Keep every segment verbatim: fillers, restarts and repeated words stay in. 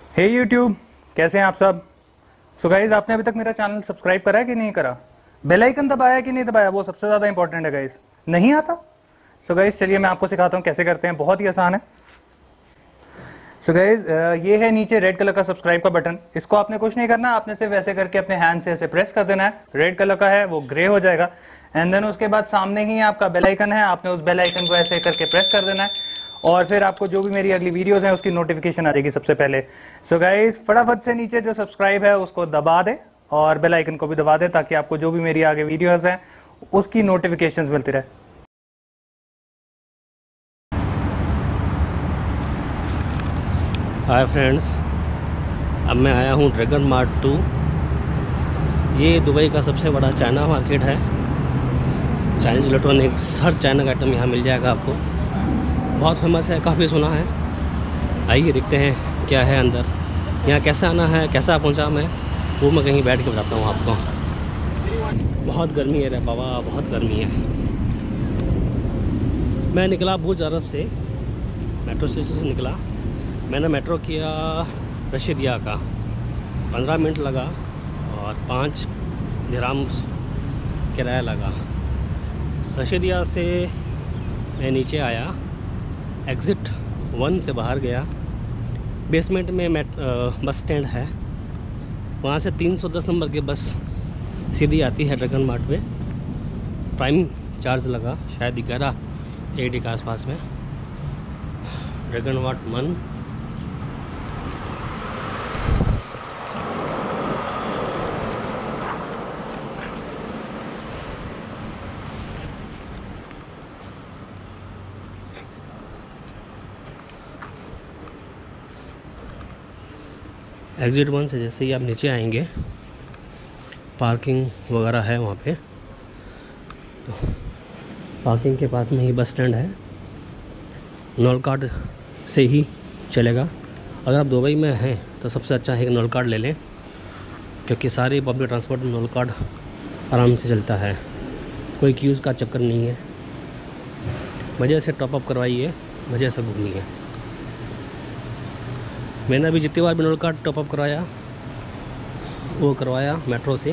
हे YouTube, कैसे हैं आप सब। सो गाइज, आपने अभी तक मेरा चैनल सब्सक्राइब करा है कि नहीं करा, बेल आइकन दबाया कि नहीं दबाया, वो सबसे ज़्यादा इंपॉर्टेंट है गाइज। नहीं आता? सो गाइज चलिए मैं आपको सिखाता हूँ कैसे करते हैं, बहुत ही आसान है। सो गाइज ये है नीचे रेड कलर का सब्सक्राइब का बटन, इसको आपने कुछ नहीं करना, आपने सिर्फ ऐसे करके अपने हैंड से ऐसे प्रेस कर देना है। रेड कलर का है वो ग्रे हो जाएगा, एंड देन उसके बाद सामने ही आपका बेल आइकन है, आपने उस बेल आइकन को ऐसे करके प्रेस कर देना है और फिर आपको जो भी मेरी अगली वीडियोस हैं उसकी नोटिफिकेशन आ जाएगी सबसे पहले। सो गाइज फटाफट से नीचे जो सब्सक्राइब है उसको दबा दे और बेल आइकन को भी दबा दे, ताकि आपको जो भी मेरी आगे वीडियोस हैं उसकी नोटिफिकेशंस मिलती रहे। हाय फ्रेंड्स, अब मैं आया हूँ ड्रैगन मार्ट टू। ये दुबई का सबसे बड़ा चाइना मार्केट है। चाइनीज इलेक्ट्रॉनिक्स हर चाइना का आइटम यहाँ मिल जाएगा आपको। बहुत फेमस है, काफ़ी सुना है। आइए देखते हैं क्या है अंदर, यहाँ कैसे आना है, कैसा पहुँचा मैं, वो मैं कहीं बैठ के बताता हूँ आपको। बहुत गर्मी है रे बाबा, बहुत गर्मी है। मैं निकला बुर्ज अरब से, मेट्रो स्टेशन से निकला। मैंने मेट्रो किया रशीदिया का, पंद्रह मिनट लगा और पाँच दिरहम किराया लगा। रशीदिया से मैं नीचे आया, एग्ज़िट वन से बाहर गया। बेसमेंट में मेट बस स्टैंड है, वहाँ से तीन सौ दस नंबर की बस सीधी आती है ड्रैगन मार्ट पे। प्राइम चार्ज लगा शायद ग्यारह एटी के आसपास में। Dragon Mart one exit one से जैसे ही आप नीचे आएंगे, पार्किंग वगैरह है वहाँ पे। तो पार्किंग के पास में ही बस स्टैंड है। नॉल कार्ड से ही चलेगा। अगर आप दुबई में हैं तो सबसे अच्छा है कि नॉल कार्ड ले लें, क्योंकि सारे पब्लिक ट्रांसपोर्ट में नॉल कार्ड आराम से चलता है, कोई क्यूज़ का चक्कर नहीं है। मज़े से टॉपअप करवाइए, मज़े से घूमिए। मैंने अभी जितनी बार भी नॉल कार्ड टॉपअप करवाया वो करवाया मेट्रो से।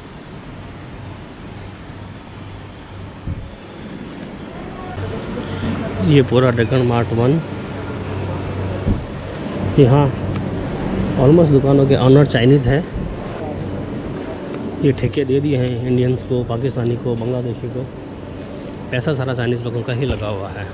ये पूरा ड्रैगन मार्ट वन, यहाँ ऑलमोस्ट दुकानों के ऑनर चाइनीज़ है। ये ठेके दे दिए हैं इंडियंस को, पाकिस्तानी को, बांग्लादेशी को। पैसा सारा चाइनीज़ लोगों का ही लगा हुआ है।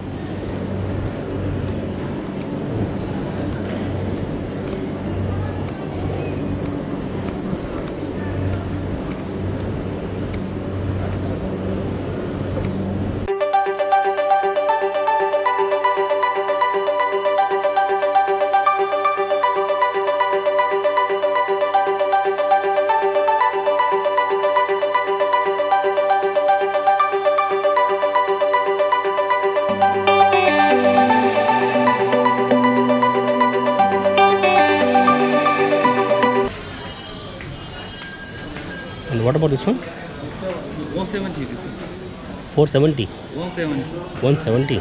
And what about this one? one seventy. four seventy. one seventy. one seventy.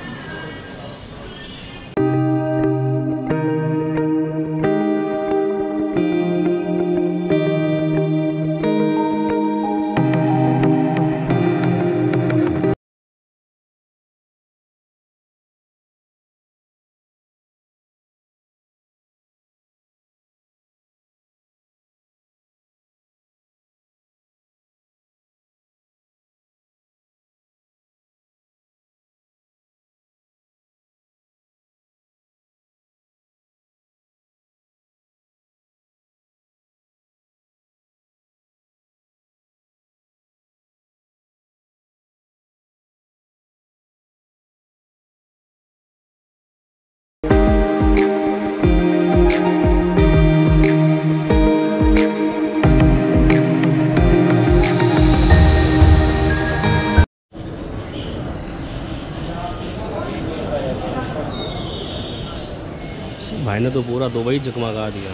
भाई ने तो पूरा दुबई जगमगा दिया।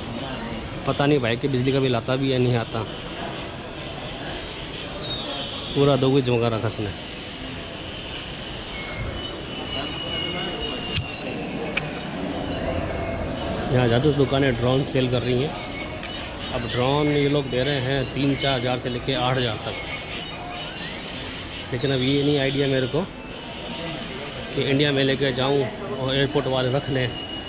पता नहीं भाई कि बिजली का बिल आता भी या नहीं आता। पूरा दोगे झमका रखा उसने। यहाँ ज़्यादा दुकानें ड्रोन सेल कर रही हैं। अब ड्रोन ये लोग दे रहे हैं तीन चार हज़ार से लेके आठ हज़ार तक, लेकिन अब ये नहीं आइडिया मेरे को कि इंडिया में लेके जाऊं और एयरपोर्ट वाले रख लें,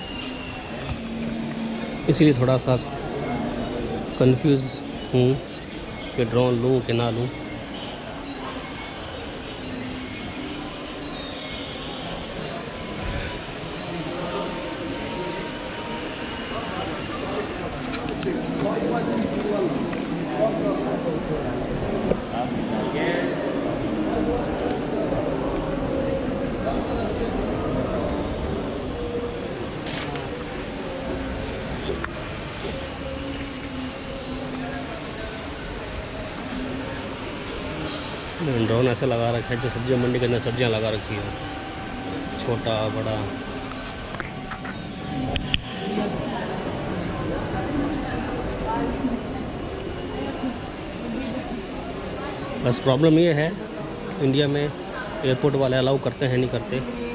इसीलिए थोड़ा सा कंफ्यूज हूँ कि ड्रोन लूँ कि ना लूँ। ड्रोन ऐसे लगा रखा है जो सब्जी मंडी के अंदर सब्जियां लगा रखी है, छोटा बड़ा। बस प्रॉब्लम ये है इंडिया में एयरपोर्ट वाले अलाउ करते हैं नहीं करते।